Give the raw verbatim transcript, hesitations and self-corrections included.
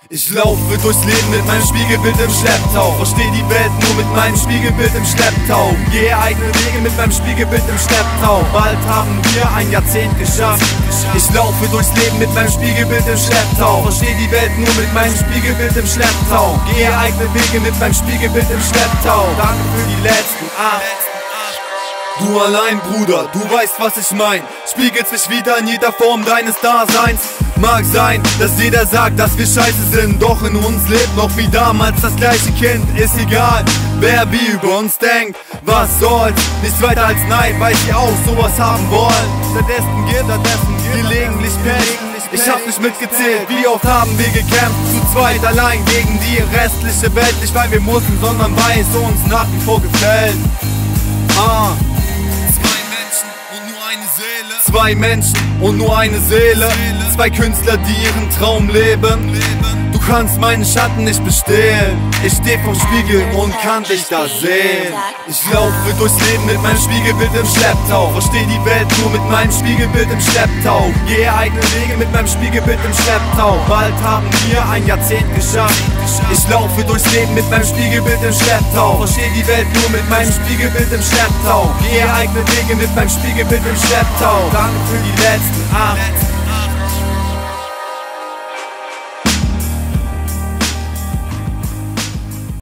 Ich laufe durchs Leben mit meinem Spiegelbild im Schlepptau. Versteh die Welt nur mit meinem Spiegelbild im Schlepptau. Gehe eigene Wege mit meinem Spiegelbild im Schlepptau. Bald haben wir ein Jahrzehnt geschafft. Ich laufe durchs Leben mit meinem Spiegelbild im Schlepptau. Versteh die Welt nur mit meinem Spiegelbild im Schlepptau. Gehe eigene Wege mit meinem Spiegelbild im Schlepptau. Danke für die letzten acht. Du allein, Bruder, du weißt, was ich mein. Spiegelt sich wieder in jeder Form deines Daseins. Mag sein, dass jeder sagt, dass wir scheiße sind, doch in uns lebt noch wie damals das gleiche Kind. Ist egal, wer wie über uns denkt, was soll's, nichts weiter als Neid, weil sie auch sowas haben wollen. Stattdessen geht, stattdessen geht gelegentlich Pech. Ich hab nicht mitgezählt, wie oft haben wir gekämpft, zu zweit allein gegen die restliche Welt. Nicht weil wir mussten, sondern weil es uns nach wie vor gefällt. Ah. Zwei Menschen und nur eine Seele. Zwei Künstler, die ihren Traum leben. Du kannst meinen Schatten nicht bestehlen. Ich steh vorm Spiegel und kann dich da sehen. Ich laufe durchs Leben mit meinem Spiegelbild im Schlepptau. Versteh die Welt nur mit meinem Spiegelbild im Schlepptau. Gehe eigene Wege mit meinem Spiegelbild im Schlepptau. Bald haben wir ein Jahrzehnt geschafft. Ich laufe durchs Leben mit meinem Spiegelbild im Schlepptau. Versteh die Welt nur mit meinem Spiegelbild im Schlepptau. Gehe eigene Wege mit meinem Spiegelbild im Schlepptau. Danke für die letzten acht.